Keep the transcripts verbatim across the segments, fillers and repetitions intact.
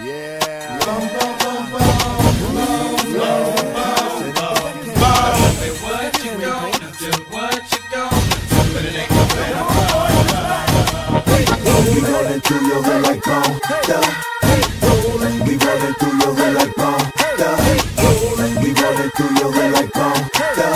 Yeah. Bum, bum, bum, bum. Say what you gonna do, what you gonna do, but it ain't no better. We rollin' through your hood like bone, duh. We rollin' through your hood like bone, duh. We rollin' through your hood like bone, duh.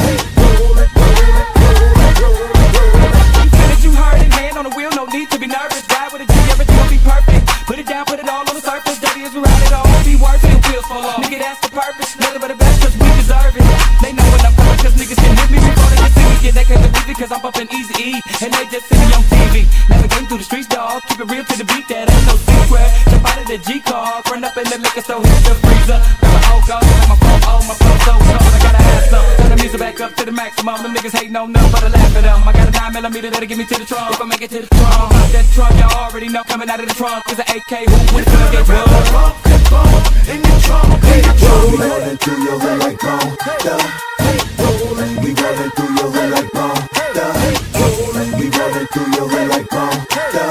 As you heard it, hand on the wheel, no need to be nervous. Ride with a G, everything will be perfect. Put it down, put it all on the surface. Dirty as we ride it all, be worth it. Wheels fall off. Nigga, that's the purpose. Nothing but the best, cause we deserve it. They know when I'm coming, cause niggas can hit me before they can see me. Yeah, they can't believe it, cause I'm bumpin' Easy E. And they just see me on T V. Navigating through the streets, dog. Keep it real to the beat, that ain't no secret. Jump out of the G-car, run up in the liquor store, hit the freezer. Grab my old gold, got my phone on, my flow so cold, I gotta have some. Turn the music back up to the maximum. Them niggas hating on nothing but I laugh at them. I got a nine millimeter that'll get me to the trunk. If I make it to the trunk, that trunk, y'all already know. Coming out of the trunk is an A K. Who would have get bump, that bump in the trunk, in the trunk. We rollin' through your hood like bone, duh. We rollin' through your hood like bone, duh. We rollin' through your hood like bone, duh.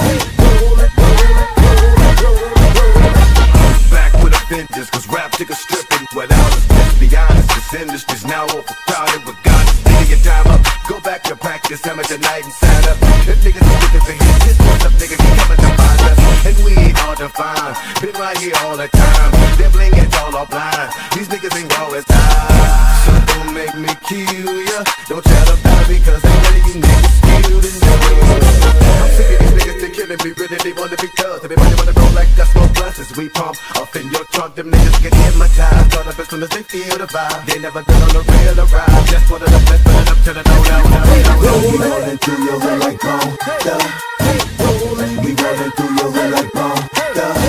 Back with a vengeance, cause rap niggas stripping without us. Let's be honest, this industry's now overcrowded with God. Nigga, your time up, go back to practice, hammer tonight and sign up. If niggas is looking for hits, this what's up, niggas keep coming to find us. And we ain't hard to find, been right here all the time. Their bling is all our blind, these niggas ain't raw as time. So don't make me kill ya, don't tell about it, because ain't none of you niggas skilled in the I'm sick of these niggas, they killing me, really they wanna be thugs. Everybody wanna roll like us, smoke blunts as we pump up in your trunk. Them niggas get hypnotized, start up as soon as they feel the vibe. They never been on the real arrive, just one of the best, put it up to the no, no, no, no. We rollin' through your hood like bone, duh. We rollin' through your hood like bone, duh.